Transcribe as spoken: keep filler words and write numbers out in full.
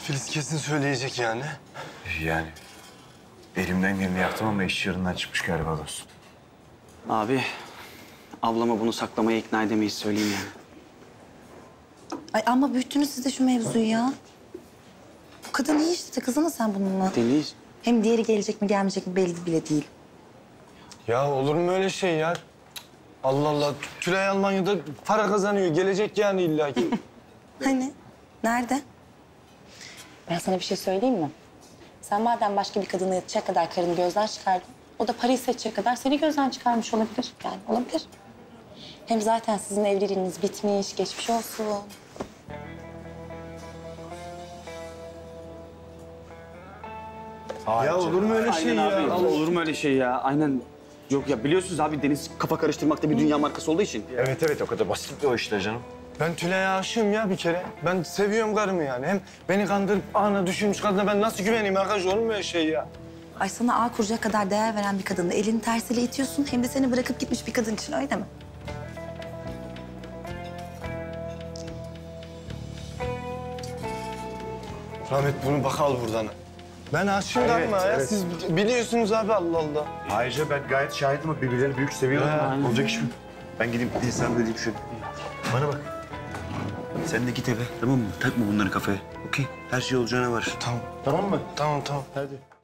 Filiz kesin söyleyecek yani. Yani elimden geleni yaptım ama iş yarından çıkmış galiba dostum. Abi, ablama bunu saklamaya ikna edemeyiz söyleyeyim yani. Ay ama büyüttünüz siz de şu mevzuyu ya. Bu kadın iyi işte. Kızına sen bununla. Deniz. Hem diğeri gelecek mi gelmeyecek mi belli bile değil. Ya olur mu öyle şey ya? Allah Allah. Tülay Almanya'da para kazanıyor. Gelecek yani illaki. Hani? Nerede? Ben sana bir şey söyleyeyim mi? Sen madem başka bir kadına yatacak kadar karını gözden çıkardın, o da parayı seçecek kadar seni gözden çıkarmış olabilir. Yani olabilir. Hem zaten sizin evliliğiniz bitmiş, geçmiş olsun. Ya olur mu öyle şey Aynen ya? abi. Allah- Olur mu öyle şey ya? Aynen. Yok ya biliyorsunuz abi Deniz kafa karıştırmakta bir dünya markası olduğu için. Evet evet o kadar basit o işler canım. Ben Tülay'a aşığım ya bir kere. Ben seviyorum karımı yani. Hem beni kandırıp ana düşünmüş kadına ben nasıl güveneyim arkadaş? Olur mu öyle şey ya? Ay sana ağ kuracak kadar değer veren bir kadını elini tersiyle itiyorsun. Hem de seni bırakıp gitmiş bir kadın için öyle mi? Rahmet bunu bak al buradan. Ben aşığım Evet, karıma ya. evet. Siz biliyorsunuz abi Allah Allah. Ayrıca ben gayet şahidim ama birbirlerini büyük seviyorlar. Ha. Olacak iş mi? Ben gideyim insan ödeyeyim şöyle. Bana bak. Sen de git eve tamam mı? Takma bunları kafaya. Okey. Her şey olacağına var. Tamam. Tamam mı? Tamam tamam. Hadi.